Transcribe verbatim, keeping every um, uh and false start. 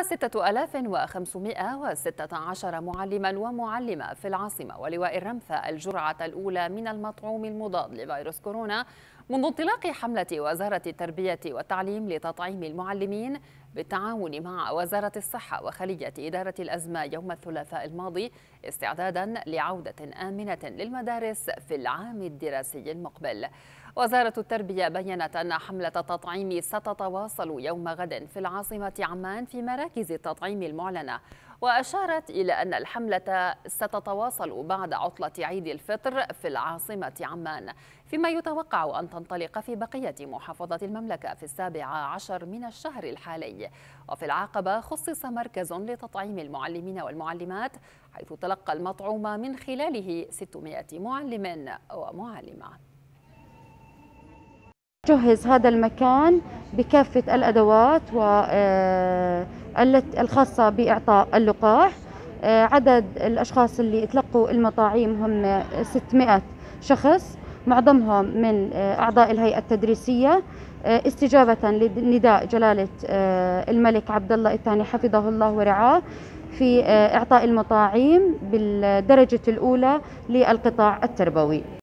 ستة آلاف وخمسمائة وستة عشر معلما ومعلمة في العاصمة ولواء الرمثة الجرعة الأولى من المطعوم المضاد لفيروس كورونا منذ انطلاق حملة وزارة التربية والتعليم لتطعيم المعلمين بالتعاون مع وزارة الصحة وخلية إدارة الأزمة يوم الثلاثاء الماضي استعدادا لعودة آمنة للمدارس في العام الدراسي المقبل. وزارة التربية بيّنت أن حملة التطعيم ستتواصل يوم غد في العاصمة عمان في مراكز التطعيم المعلنة، وأشارت إلى أن الحملة ستتواصل بعد عطلة عيد الفطر في العاصمة عمان، فيما يتوقع أن تنطلق في بقية محافظات المملكة في السابع عشر من الشهر الحالي. وفي العقبة خصص مركز لتطعيم المعلمين والمعلمات، حيث تلقى المطعوم من خلاله ستمائة معلم ومعلمة. جهز هذا المكان بكافة الأدوات الخاصة بإعطاء اللقاح. عدد الأشخاص اللي تلقوا المطاعيم هم ستمائة شخص، معظمهم من أعضاء الهيئة التدريسية، استجابة لنداء جلالة الملك عبد الله الثاني حفظه الله ورعاه في إعطاء المطاعيم بالدرجة الأولى للقطاع التربوي.